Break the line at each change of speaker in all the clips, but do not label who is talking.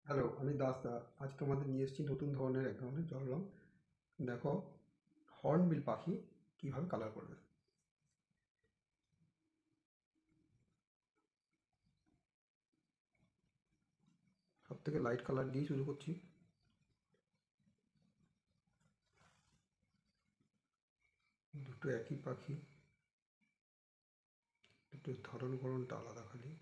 Hello, আমি দাস দা। আজ তোমাদের নিয়ে এসেছি নতুন ধরনের এক ধরনের জল রং। দেখো, হর্নবিল পাখি কীভাবে কালার করবে। সব থেকে লাইট কালার দিয়ে শুরু করছি। দুটো একই পাখি, দুটো ধরন গড়নটা আলাদা খালি।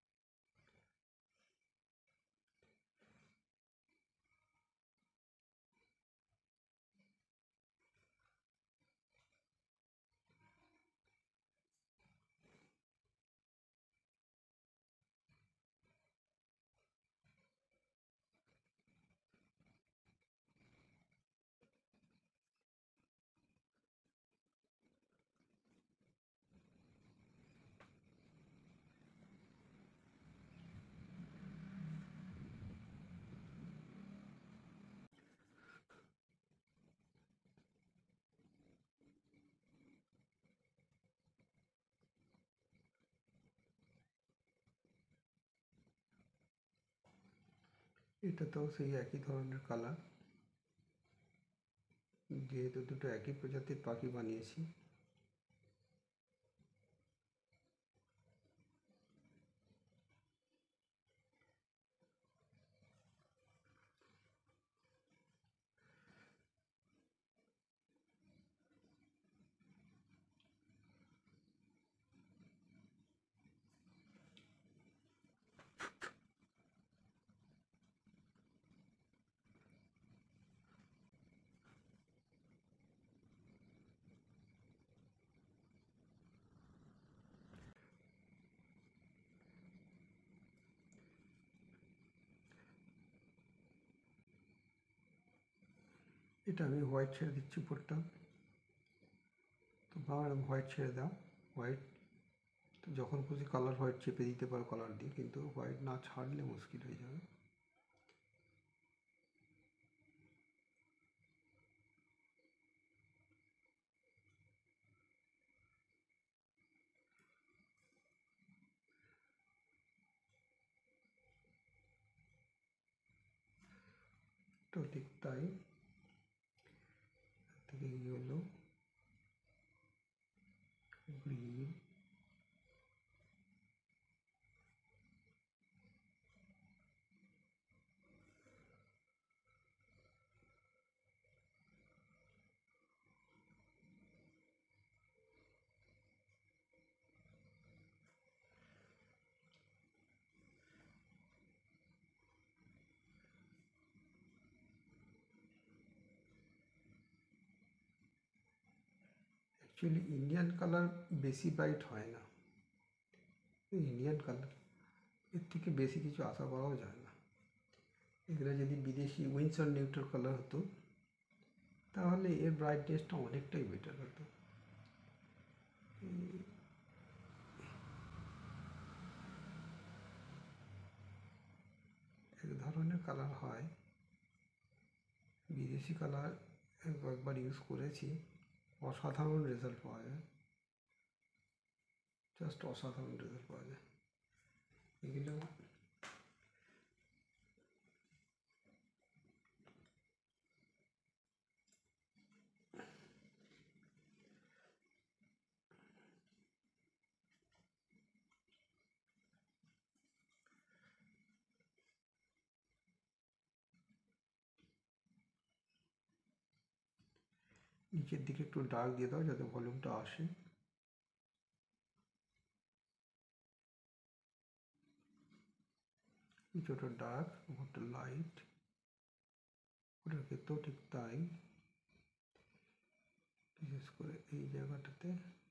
এটাতেও সেই একই ধরনের কালার, যেহেতু দুটো একই প্রজাতির পাখি বানিয়েছি। এটা আমি হোয়াইট ছেড়ে দিচ্ছি উপরটা। তো বাবা, হোয়াইট ছেড়ে দাও। হোয়াইট তো যখন খুশি কালার হোয়াইট চেপে দিতে পারো কালার দিয়ে, কিন্তু হোয়াইট না ছাড়লে মুশকিল হয়ে যাবে। তো ঠিক তাই, থেকে yellow, green, actually Indian colour বেশি ব্রাইট হয় না। ইন্ডিয়ান কালার এর থেকে বেশি কিছু আশা করাও যায় না। এগুলো যদি বিদেশি উইন্ডসর নিউট্রাল কালার হতো, তাহলে এর ব্রাইটনেসটা অনেকটাই বেটার হতো। এক ধরনের কালার হয়, বিদেশি কালার একবার ইউজ করেছি, অসাধারণ রেজাল্ট পাওয়া যায়। জাস্ট অসাধারণ রেজাল্ট পাওয়া যায় এগুলো। নিচের দিকে একটু ডার্ক দিয়ে দাও যাতে ভলিউমটা আসে। কিছুটা ডার্ক, উপরটা লাইট, ওটার ক্ষেত্রেও ঠিক তাই। বিশেষ করে এই জায়গাটাতে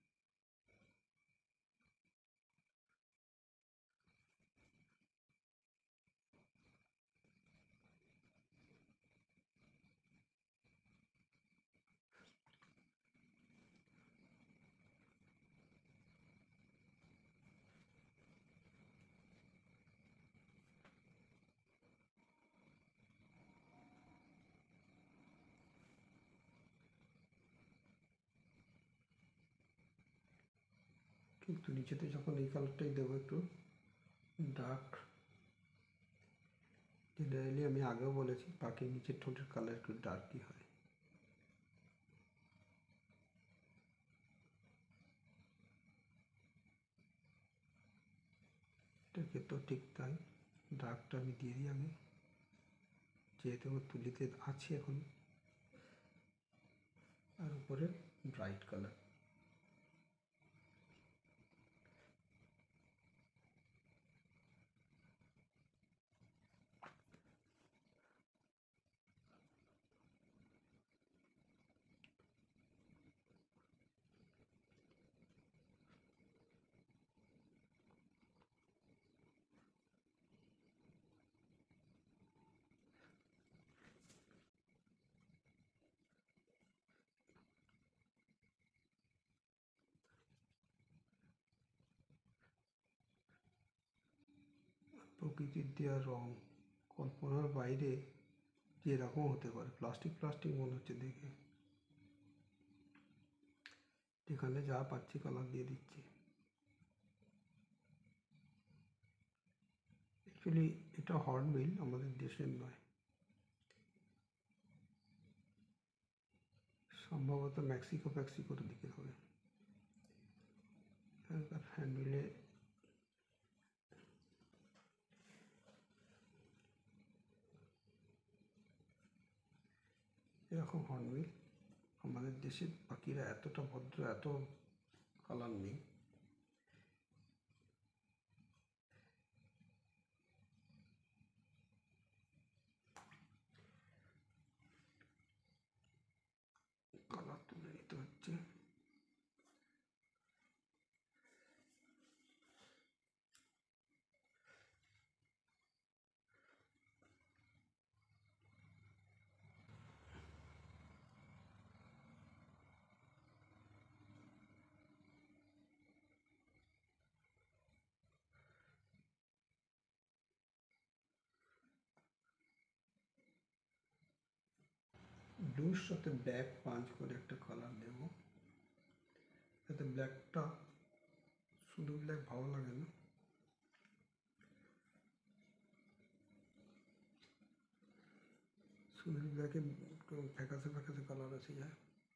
কিন্তু নিচেতে যখন এই কালারটাই দেবো একটু ডার্ক, জেনারেলি আমি আগেও বলেছি পাখির নিচের ঠোঁটের কালার একটু ডার্কই হয়। এটার ক্ষেত্রেও ঠিক তাই, ডার্কটা আমি দিয়ে দিই আগে, যেহেতু আমার তুলিতে আছে এখন, আর উপরে ব্রাইট কালার। প্রকৃতির দেওয়া রং কল্পনার বাইরে, যেরকম হতে পারে। প্লাস্টিক প্লাস্টিক মনে হচ্ছে দেখে, যেখানে যা পাচ্ছি কালার দিয়ে দিচ্ছি। অ্যাকচুয়ালি এটা হর্নবিল, আমাদের দেশের নয়, সম্ভবত মেক্সিকোর দিকে হবে। এখানকার হ্যান্ডবিলে এরকম হর্নবিল। আমাদের দেশের পাখিরা এতটা ভদ্র, এত কালার নেই। কালার তুলে নিতে হচ্ছে। ব্লুর সাথে ব্ল্যাক পাঞ্চ করে একটা কালার দেব, যাতে ব্ল্যাকটা, শুধু ব্ল্যাক ভালো লাগে না, শুধু ব্ল্যাকে ফ্যাকাসে ফ্যাকাসে কালার এসে যায়।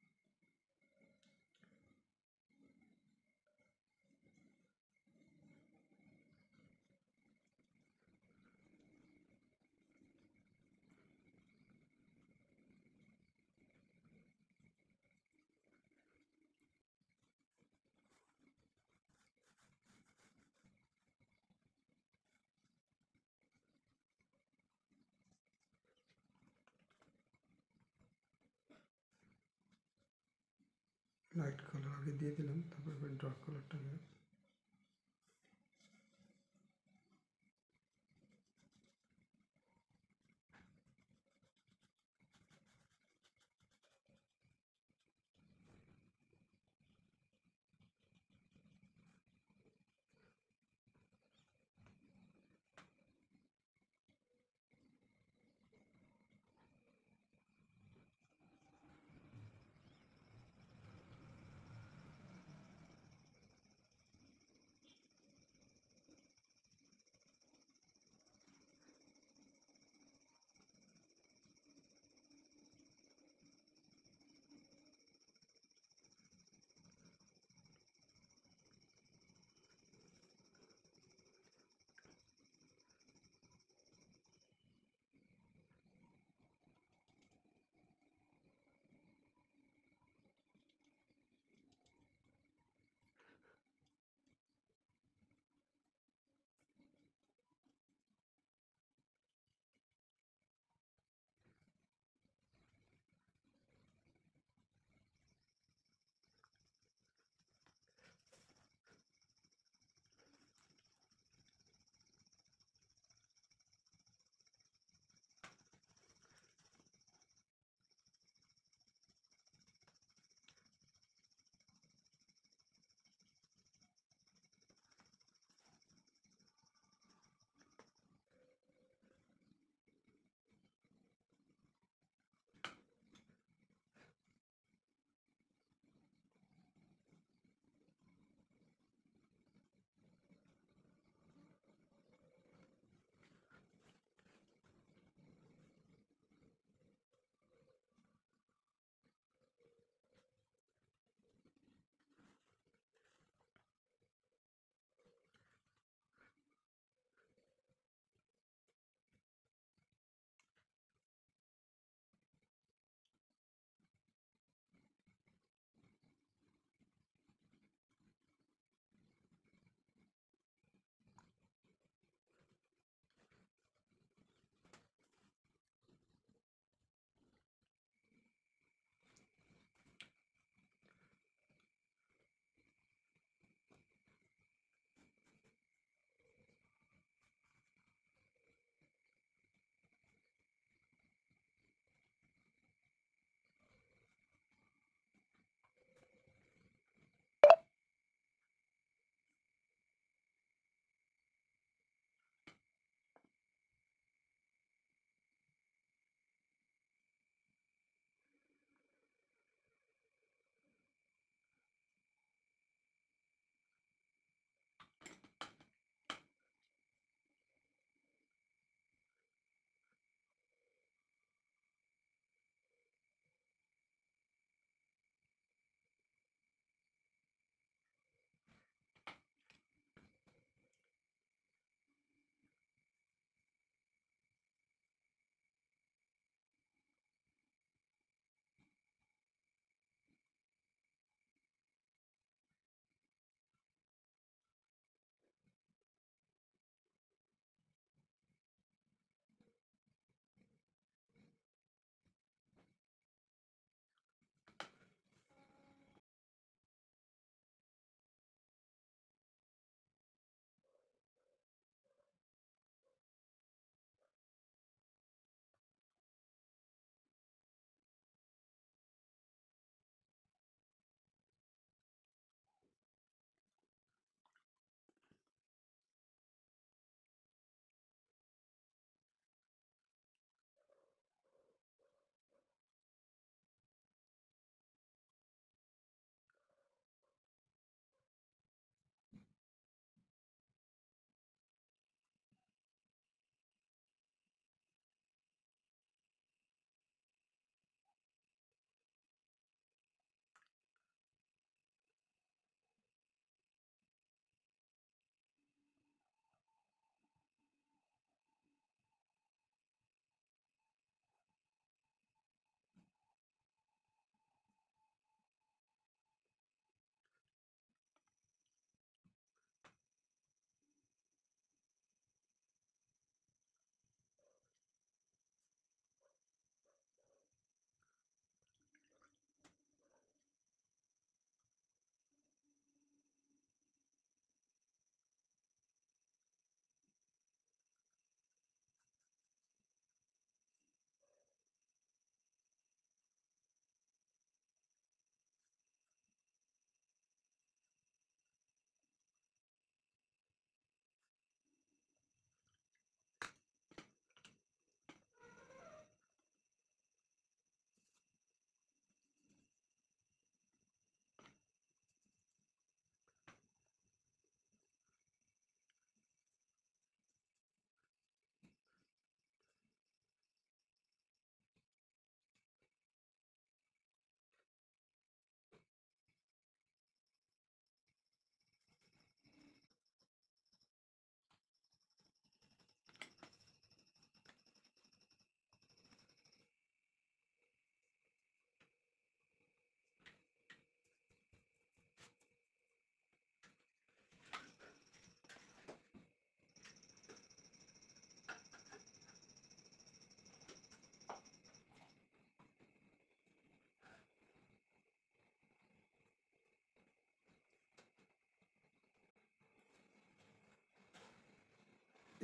লাইট কালার আগে দিয়ে দিলাম, তারপর ডার্ক কালারটাকে।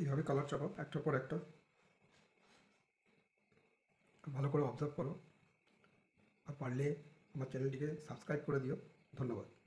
এইভাবে কালার চাপাও একটার পর একটা, ভালো করে অবজার্ভ করো, আর পারলে আমার চ্যানেলটিকে সাবস্ক্রাইব করে দিও। ধন্যবাদ।